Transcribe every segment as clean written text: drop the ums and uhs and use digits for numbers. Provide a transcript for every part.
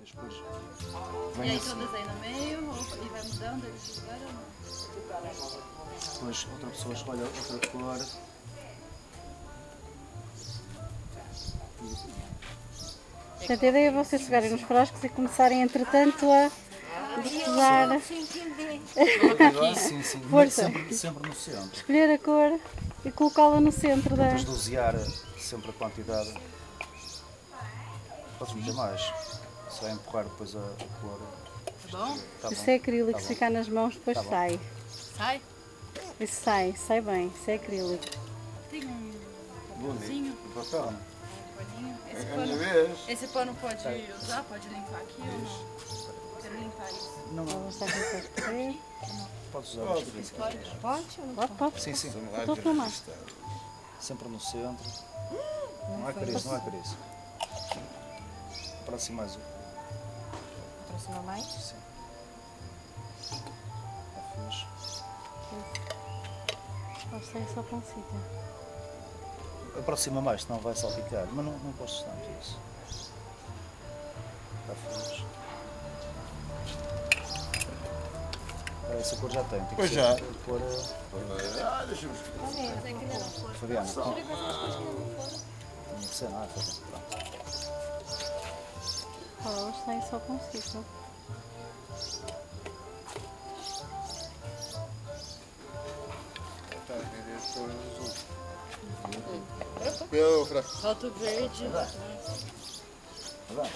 depois E vem aí assim. todas aí no meio e vai mudando eles de lugar ou não? Depois outra pessoa escolhe outra cor. Portanto, a ideia é vocês pegarem nos frascos e começarem, entretanto, a despejar, Sim, sim, mas Força. sempre no centro. escolher a cor e colocá-la no centro da... Depois dosear sempre a quantidade. Podes meter mais. Se vai empurrar depois a cor. Tá bom? Tá Isso bom. é acrílico, Tá se bom. ficar nas mãos depois Tá bom. sai. Sai? Isso sai bem, isso é acrílico. Tem um Bonito. papelzinho, Papel. paninho. É a minha vez. Esse pano pode usar? Pode limpar aqui ou não? Quero limpar isso. Não, Ela está aqui para escrever. podes usar Pode. os três. Pode. Sim, sim. Estou a filmar. Sempre no centro. Não há crise, não há crise. Aproxima mais um. Aproxima mais. Sim. Já fiz. Ela sai só para um sítio. Aproxima mais, senão vai salpicar. Mas não podes tanto isso. Já fiz. Agora essa cor já tem. Tem que Pois ser já. Cor, Deixa-me escrever. Fabiana. Tinha que ser, não é? Pronto. Ela sai só para um sítio. Tá, essa cor azul. Meu frasco. Falta o verde. Tá bem?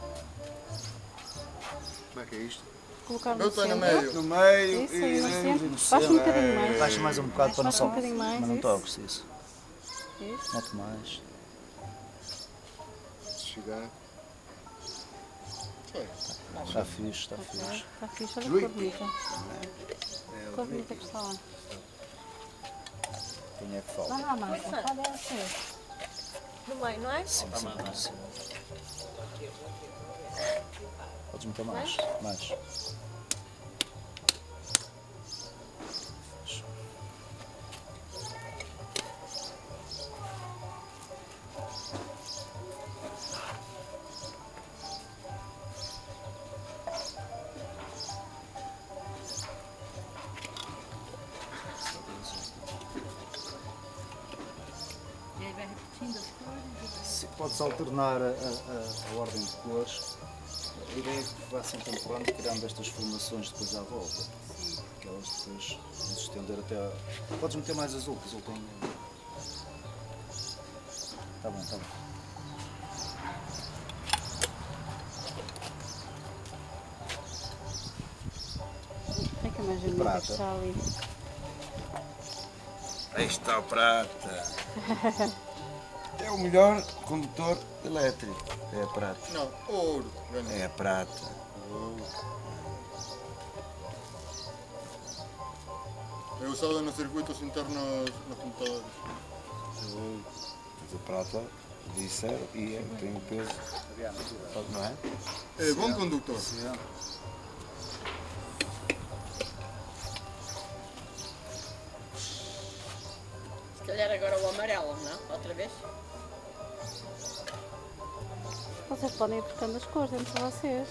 Como é que é isto? Colocar Eu no estou no centro. meio. No meio Isso aí, no centro. no Baixa um bocadinho mais. Baixa mais um bocado para não Baixa um salpicar. bocadinho mais, Mas não isso. toques isso. Isso. Mete mais. Se chegar. Foi. Está fixe, está fixe. Está fixe, olha que cor bonita. Cor bonita que está lá. Quem é que falta? Vai lá, Márcia. Qual é a ser? No meio, não é? Sim, sim, sim. Podes meter mais. Mais. E aí vai repetindo as cores. Se podes alternar a ordem de cores, a ideia é que vá sempre empurrando, criando estas formações depois à volta. Que elas depois vão se estender até a... Podes meter mais azul, que azul tem... Está bom, está bom. Tem que mais bonita Prata. que está ali. Aí está o prata. É o melhor condutor elétrico. É a prata. Não, ouro. É a prata. É usado nos circuitos internos nos computadores. Mas a prata disseram e tem o peso. Não é? É bom condutor. Se calhar agora o amarelo, não? Outra vez? Vocês podem ir buscando as cores dentro de vocês.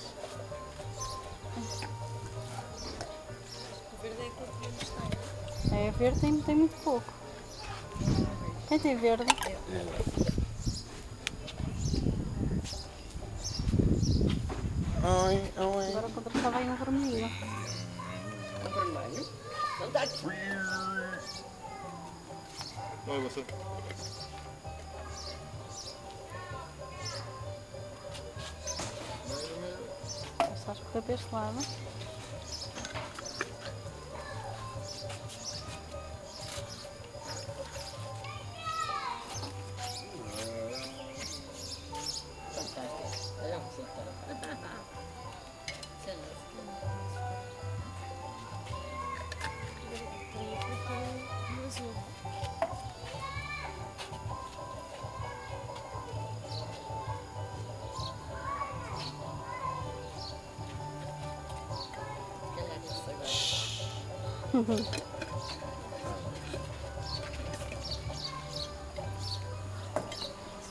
O verde é aquilo que nos tem. É, verde tem muito pouco. Quem tem verde? Oi, oi. Agora quando estava aí um vermelho. O vermelho. Não dá aqui. Vai você. Só escorrer para este lado. Fantástico. Olha o resultado. Sei lá, no azul. Se calhar isso agora.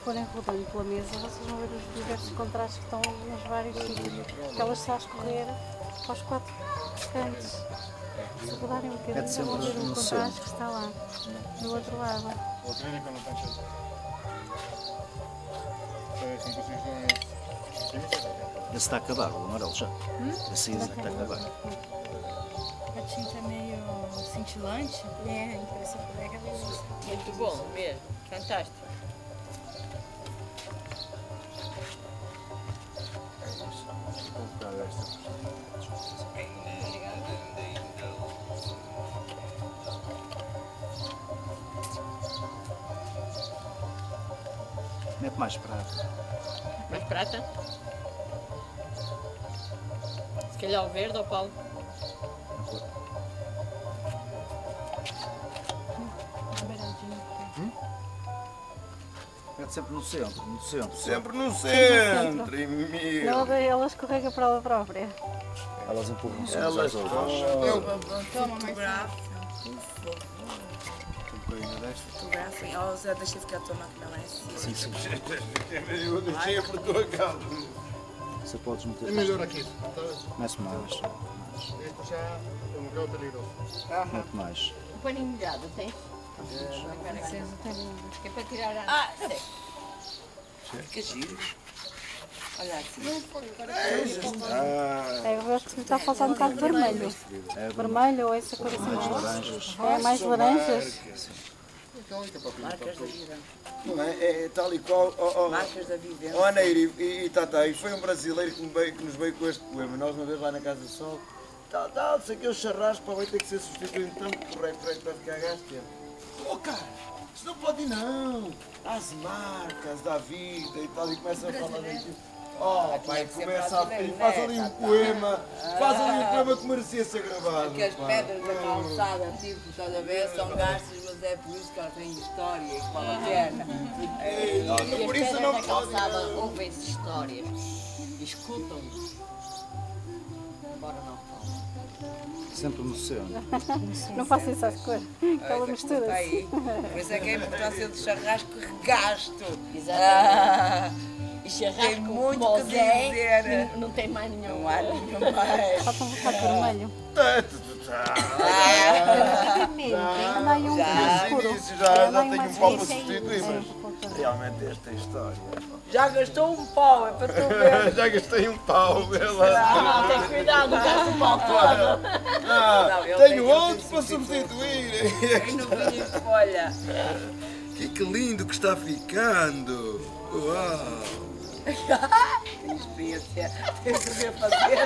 forem rodando pela mesa, vocês vão ver os diversos contrastes que estão nos vários sítios. Porque elas estão a escorrer para os 4 cantos. Se rodarem um bocadinho, já vão ver o contraste que está lá, do outro lado. O acrílico não tem jeito. Se não consegues Esse está a acabar, o amarelo já. Esse aí está a acabar. A tinta é meio cintilante. É, impressão colega mesmo. Muito bom mesmo, fantástico. Vou pegar esta. Mete mais prata. Mais prata? Se calhar o verde ou Paulo? Mete sempre no centro, no centro. Sempre no centro, e meu. Não, ela escorrega para ela própria. Elas empurram-se umas Elas às outras. Toma mais Um bocadinho desta. Fotografem. Oh, Zé, deixa eu ficar a tua máquina lá em cima. Sim, sim. Eu deixei por tua casa. Você podes meter. É melhor aqui, sabes? Mete mais. Este já é um bocado peligroso. Mete mais. Um paninho molhado, tem? Que é para tirar a... Ah, sei. Fica giro. Olha assim. É, eu acho que está a faltar um bocado de vermelho. Vermelho ou essa cor assim mais. Laranjas. É mais laranjas. Marcas da vida. Não é? É tal e qual. Marcas da vivência. Oh, Neire e Tata, e foi um brasileiro que nos veio com este poema. Nós uma vez lá na Casa do Sol, tal, sei que o charrasco vai ter que ser substituído tanto correto para ficar gasto. Oh, cara, isso não pode ir não. As marcas da vida e tal, e começa a falar daquilo. Oh, pai, começa a faz ali um poema, que merecia ser gravado. Porque as pá. pedras da calçada, tipo, estás a ver, são gastas, mas é por isso que elas têm história e que vale a pena. Ei, não, E as por isso pedras não da pode calçada não. ouvem-se histórias, escutam-nos. Embora não falem. Sempre no centro. Não faça isso às cores. Ela Tá mistura-se. aí. Por isso é que é a importância do charrasco regasto. Exatamente. E charrasco Tem muito como o que Zé, dizer. não tem mais nenhum. Não há nenhum mais. Falta um bocado de vermelho. Anda aí um Já. escuro. Isso já Anda aí tenho mais um pau para escuro. substituir, mas realmente esta é a história. Já gastou um pau, é para tu ver. Já gastei um pau, vê lá. Ah, tem cuidado, gasta o pau todo. Não, ele Tenho tem outro para substituir. substituir. E no vinho de folha. Que lindo que está ficando. Uau. Tem experiência. Tem que ver fazer.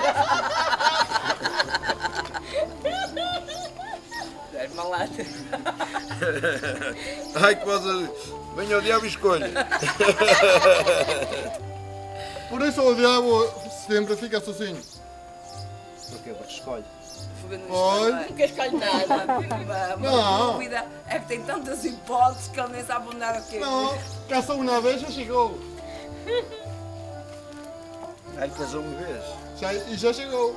És malata. Ai, que coisa. Venha o diabo e escolha. Por isso o diabo sempre fica sozinho. Porquê? Porque escolhe. Oi. Nunca escolhe nada. Não. Dúvida é que tem tantas hipóteses que ele nem sabe onde é o quê. Não, casou uma vez já chegou. Ai, casou uma vez. Já chegou.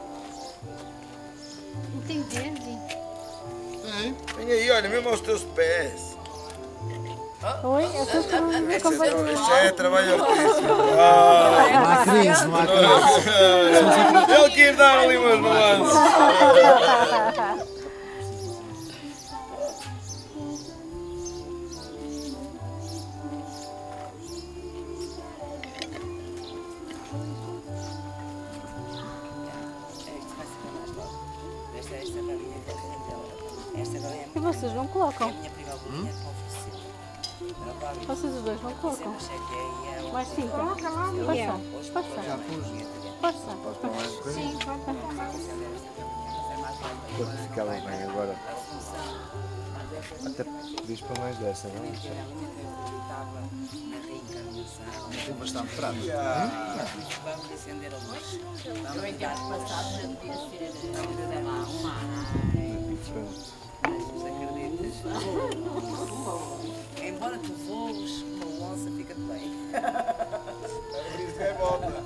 Não tem verde? Tem. Vem aí, olha, mesmo aos teus pés. Oi, eu estou com Isso é trabalho artístico. Ah, Não há crise, não há crise. ele quis dar ali umas nuances. E vocês não colocam? Minha prima Lulinha para oferecer. Vocês os dois não colocam? Mais cinco? Força. Força. Força. Sim, pode colocar. Quando ficava bem agora. Até pedis para mais dessa, não? Tem bastante prata. Vamos acender a luz. Eu em tempos passados já devia ser, sei lá, uma Diferente. Mas acreditas? Embora tu voes, uma onça fica-te bem. Por isso é volta.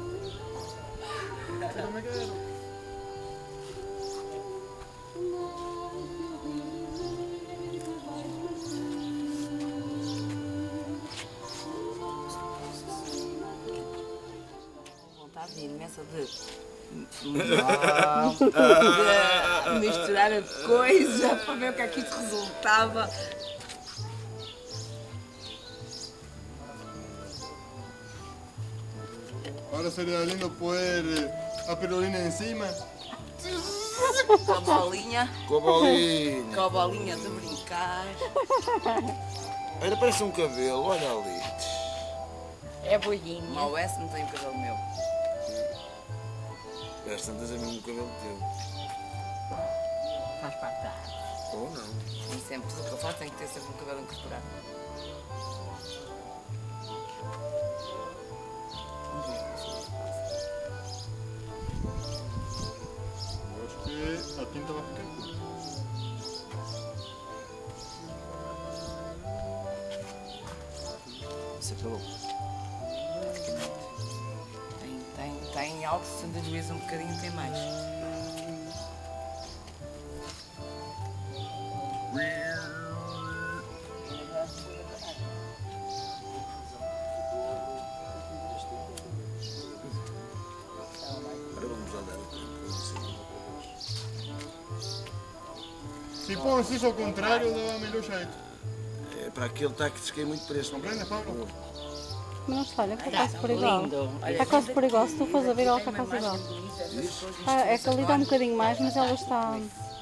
fase imensa de misturar a coisa para ver o que é que isso resultava. Ahora sería lindo poder a pirulina encima. Com a bolinha. Com a bolinha. Com a bolinha de brincar. Olha, parece um cabelo, olha ali. É bolinha. Mal S não tem o cabelo meu. Às tantas é mesmo o cabelo teu. Faz parte da arte. Ou não. Nem sempre tudo o que eu faço tem que ter sempre um cabelo incorporado. Eu acho que a tinta vai ficar curta. Isso acabou. Tem algo que se andaliza um bocadinho, tem mais. Agora vamos lá dar o tempo. Se pões isso ao contrário, dá melhor jeito. É, para aquele está que desquei muito preço. Compreende, Pablo? Mas não está, olha, está quase por igual. Está quase por igual, se tu fores a ver, ela está quase igual. É que ali dá um bocadinho mais, mas ela está...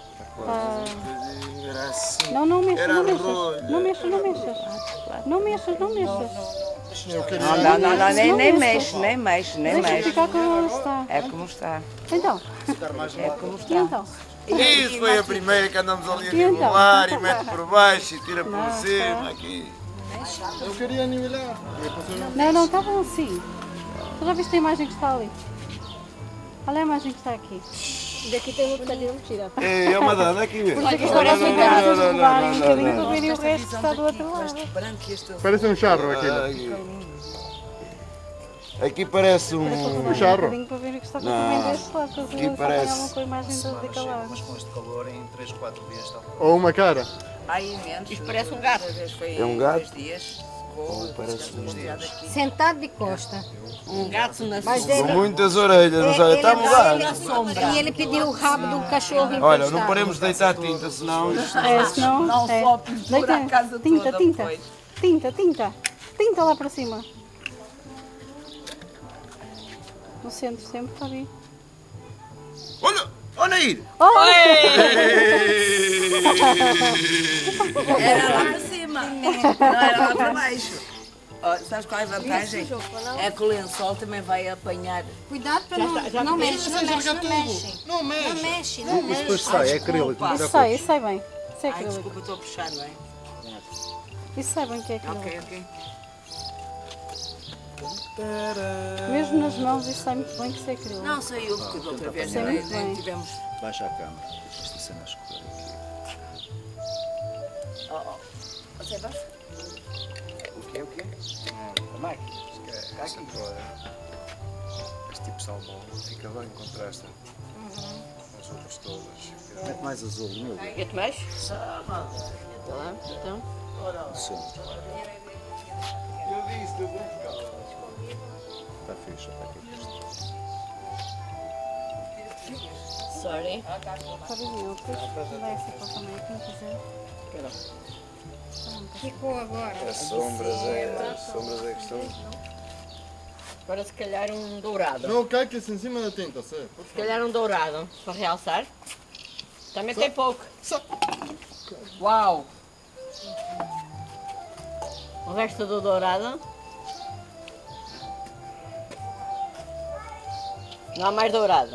Era assim. Não, não mexas, Era não mexas. rolha. Não mexas, não mexas. Não mexas, não mexas. Eu queria... Não, nem Não mexe, nem mexe, nem Deixa mexe. ficar como ela está. É como está. Então, É como e está. então? Isso foi a primeira que andamos ali a E então? nivelar e mete por baixo e tira por Não, cima. Aqui. Eu queria nivelar. Não, não, está bom assim. Tu já viste a imagem que está ali? Olha a imagem que está aqui. Daqui tem um bocadinho de tira. É uma dana aqui mesmo. Por isso é que agora assim para vocês levarem um bocadinho para verem o resto que está do outro lado. Branco e este Parece um charro aquilo. Aqui parece um charro. Um bocadinho para verem o que está também deste lado. Porque aqui eles parece- apanhavam com a imagem Semana daquele chega, lado. mas com este calor em 3, 4 dias está. Ou uma cara. Há imensos. Isto parece um gato. É um gato? 3 dias. parece um Sentado de costa. Um gato na Mas sombra. ele- com muitas orelhas, mas olha, está a mudar. E ele pediu o rabo do cachorro Olha, emprestado. não podemos deitar tinta, senão isto... É, senão. Não é. só pintura a casa Tinta, toda, tinta. pois. Tinta, tinta. Tinta lá para cima. No centro sempre está ali. Olha, olha aí! Era lá para cima. Não era lá para baixo. Ó, sabes qual é a vantagem? É que o lençol também vai apanhar. Cuidado para não mexe, não mexe, não mexe. Não mexe. Não mexe, não mexe. Depois sai, é acrílico. Isso sai bem. Isso é Ai, acrílico. desculpa, estou a puxar, não é? Isso sai bem que é acrílico. Ok, ok. Mesmo nas mãos isso sai muito bem que isso é acrílico. Não, saiu, porque da outra vez Sei nem muito bem. tivemos. Baixa a câmera. Esta cena a escorrer aqui. Você vai? O quê? A máquina. Está aqui fora. Este tipo de salmão fica bem, contrasta. As outras todas. Mete mais azul, meu. Quer mais? Então. No centro. Eu disse, eu vou buscar. Está fixe, está aqui. Sorry. Sabes, meu, depois dá essa cor também, quem quiser. Ficou agora. As sombras é questão. Agora se calhar um dourado. Não caias em cima da tinta, sério. Se calhar um dourado, para realçar. Também tem pouco. Uau! O resto do dourado. Não há mais dourado.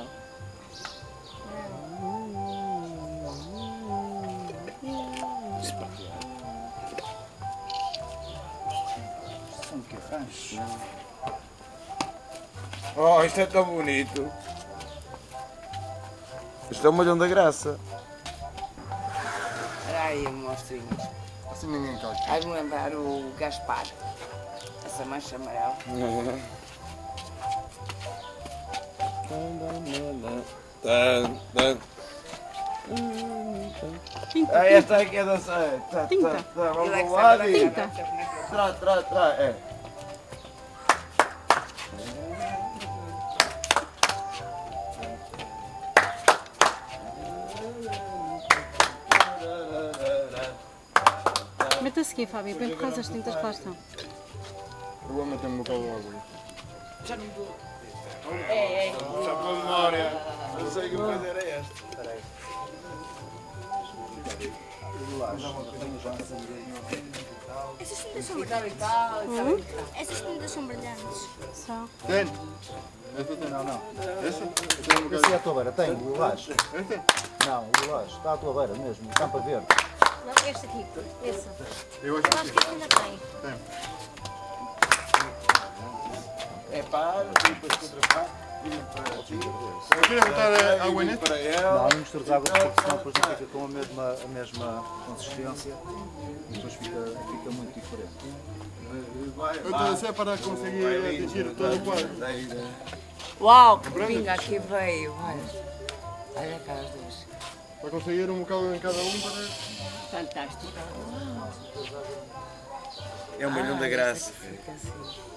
São que arranjos. Oh, isto é tão bonito. Isto é o molhão da graça. Ai, monstrinho. Assim ninguém cai. Ai-me lembrar o Gaspar. Essa mancha amarela. Tinta, Esta aqui é da série. Tinta. Vamos Ele é que lá, sabe da diga. tinta. Trá, é. consegui, Fábio, bem por causa das tintas que lá estão. Eu vou meter um bocado de água. Já não dou. Só com a memória. Não sei que coisa era esta. Essas tintas são E tal brilhantes. e tal, e tal e tal. Essas tintas são brilhantes. São. Tem? Este tem? Não, não. Esse? Tem um Esse é bocado. à tua beira, tem, o lilás. Este? Não, o lilás, está à tua beira mesmo, campa verde. Não, este aqui. Esse. Eu Eu acho acho que que este ainda tem. tem. É pá, depois contra virem para ti. Queres botar água neste? Para Não, ela. não misturas água porque senão depois não fica com a mesma consistência e depois fica muito diferente. Vai, Eu estou a dizer para conseguir atingir todo o quadro. Uau, que pinga aqui veio. Olha cá os dois. Para conseguir um bocado em cada um para... Fantástico. É um milhão da graça. Fica assim.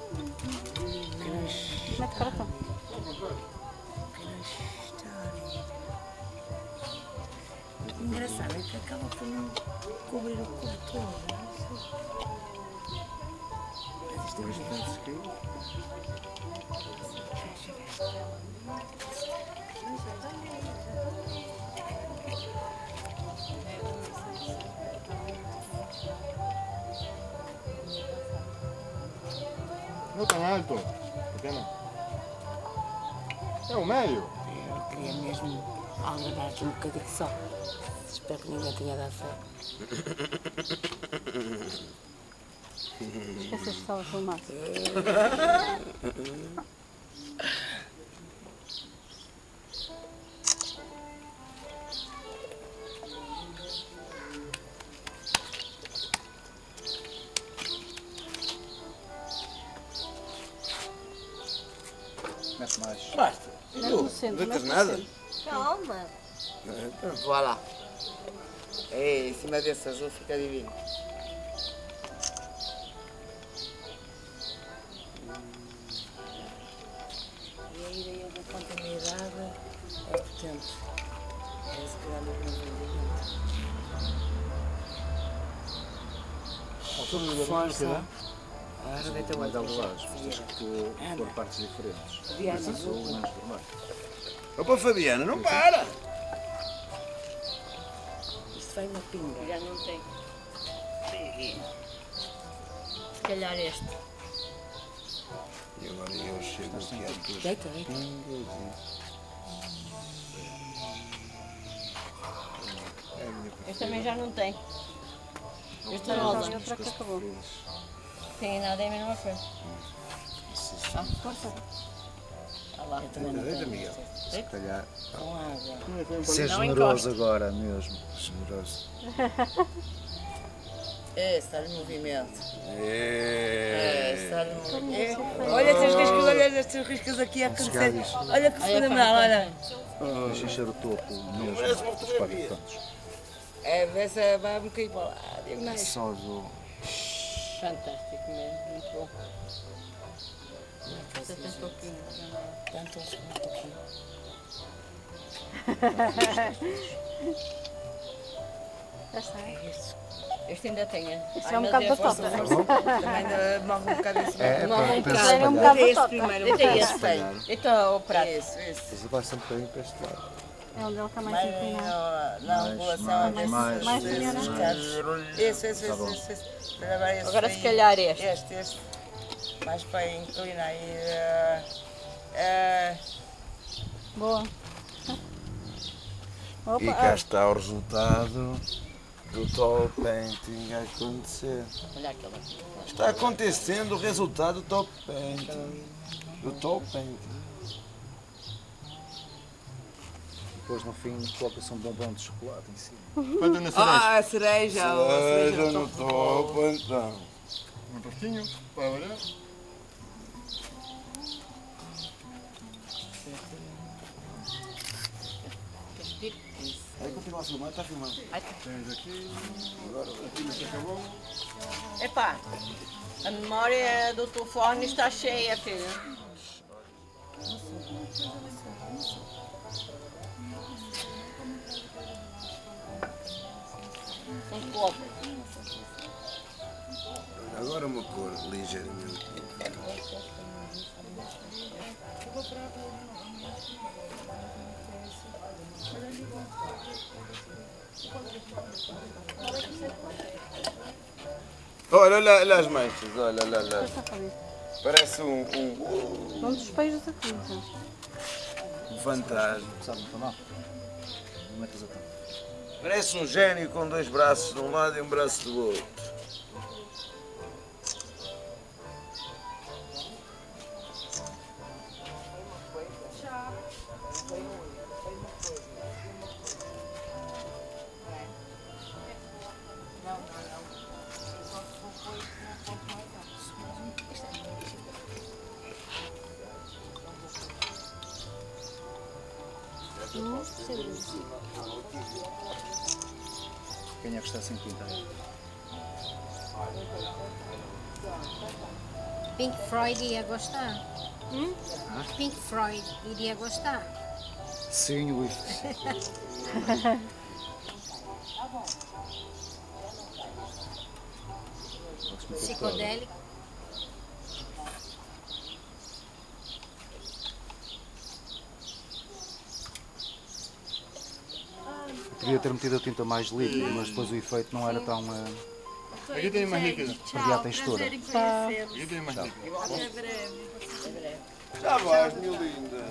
Mete para cá. Engraçado é que acaba por não cobrir o corpo todo. Mas isto é muito Não tão alto. Pequeno. É o médio. Eu queria mesmo aldrabar aqui um bocadinho só. Espero que ninguém tenha dado fé. Esqueceste que estava a filmar. Mete mais. Basta. E Mete tu? no centro, Não mete tens no nada? centro. Calma. Vá lá. Ei, em cima desse azul fica divino. E a ideia da continuidade é potente. É se calhar no Força. Ah, rebenta o Vai dar outro. lilás, tens que pôr partes diferentes. Diana, Esse azul menos vermelho. Opa, Fabiana, não para! isto vai uma pinga. Já não tem. Se calhar este. E agora eu chego aqui a tudo. Deita, deita. Este também já não tem. Este é Não, rosa. e outra que acabou. Tem nada, é a mesma coisa. Força. Ah lá. Eu também não Deita, tenho. Miguel. Deita. Se calhar, Com água. Ser Não generoso agora mesmo. generoso. Está de movimento. É. Está de movimento. Olha estas riscas, olha estas riscas aqui a acontecer. Olha que fenomenal, olha. Deixa encher o topo mesmo. Parece uma Os quatro fotografia. cantos. É, vê se vai um bocadinho para lá. Diagonais. Só do. Fantástico mesmo. Muito bom. Este tem pouquinho. Tanto um pouquinho. Já está. Este ainda tem. Isto é um bocado batota. Também ainda morre um bocado em cima. Morre um bocado. É um bocado Esse batota. primeiro. Este é esse. Espalhar. Este é o prato. Esse, esse. Mas vai-se um bocadinho para este lado. É onde ele está mais Mais inclinado. na angulação mais, mais, desses mais. casos. Esse. Olha, agora esse Agora aí. se calhar este. Este. Mais para inclinar aí. Boa. Opa, E cá está o resultado do top painting a acontecer. Olha aquela. Está acontecendo o resultado do top painting. Do top painting. Depois no fim coloca-se um bombom de chocolate em cima. Quanto na cereja? a cereja. A Seja no topo então. Um pastinho para variar. Aí continua a filmar, está a filmar. Tens aqui. Agora aqui não se acabou. Epá, a memória do telefone está cheia, filho. Um pouco. ligeiramente. Olha as manchas, olha. Parece um dos peixes da coisa. fantasma. Sabe, não está mal. Não metas a tampa. Parece um gênio com 2 braços de um lado e um braço do outro. Quem é que está sem pintar? Pink Floyd ia gostar. Pink Floyd iria gostar. Sim, Luís. Psicodélico. Podia ter metido a tinta mais líquida, mas depois o efeito não era tão. Aqui tem mais líquida. Perdia a textura. Aqui tem mais líquida. Até breve. Já vais, minha linda.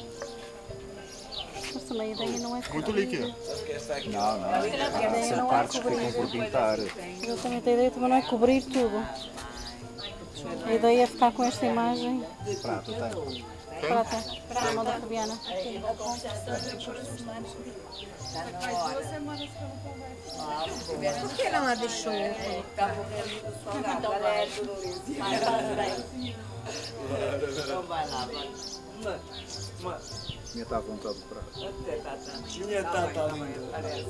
Mas também a ideia não é Muito líquida. Não. Há sempre partes que ficam por pintar. Exatamente, a ideia também não é cobrir tudo. A ideia é ficar com esta imagem Prato, tem. prata, na mão da Fabiana. Por que não a deixou? Minha está à vontade de prato. Minha tata linda.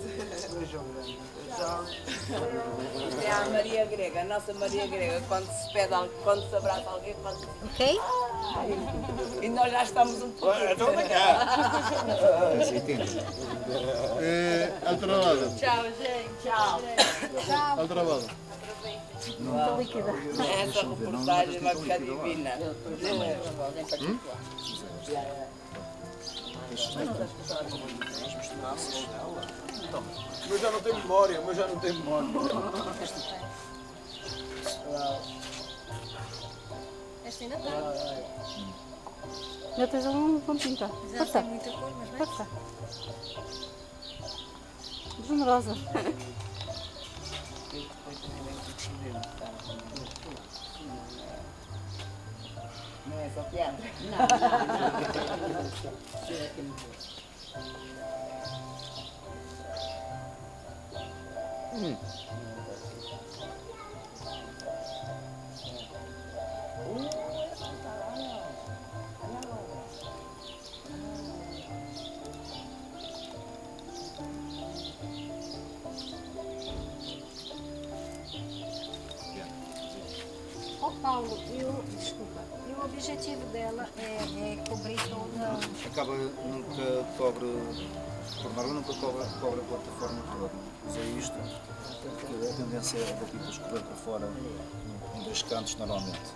É a Maria Grega, a nossa Maria Grega, quando se pede algo, quando se abraça alguém, faz assim. Ok? E nós já estamos um pouco. Então vem cá. Outro lado. Tchau, gente. Tchau. Outro lado. Muito líquida. Essa reportagem vai ficar divina. O meu já não tem memória, Esta ainda está. Já tens ali um pontinho, tá? Já Força, tem muita cor, mas não é? força. Generosa. Não é só piada. Ó Paulo, desculpa, e o objetivo dela é cobrir toda. Acaba nunca cobre, por norma nunca cobre a plataforma toda. Usa isto, porque a tendência é da tinta escorrer para fora em 2 cantos normalmente.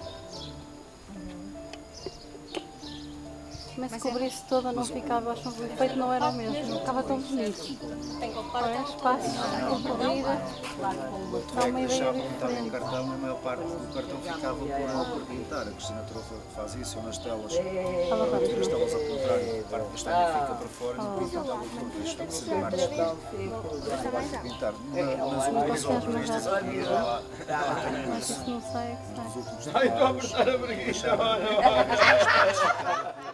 Mas se cobrisse toda não ficava, acho que o efeito não era o mesmo, não ficava tão bonito. Olha, espaço comprida, dá uma ideia Deixava pintar no diferente. cartão, a maior parte do cartão ficava por pintar. A Cristina Trofa faz isso, eu nas telas, tiro as telas ao contrário, a parte castanha fica para fora e depois pintava por isto, tem que ser partes de pintar. Nas últimas revistas aqui, lá tenho Mas isso. isso não sai, é que sai. Ai, estou a apertar a preguiça.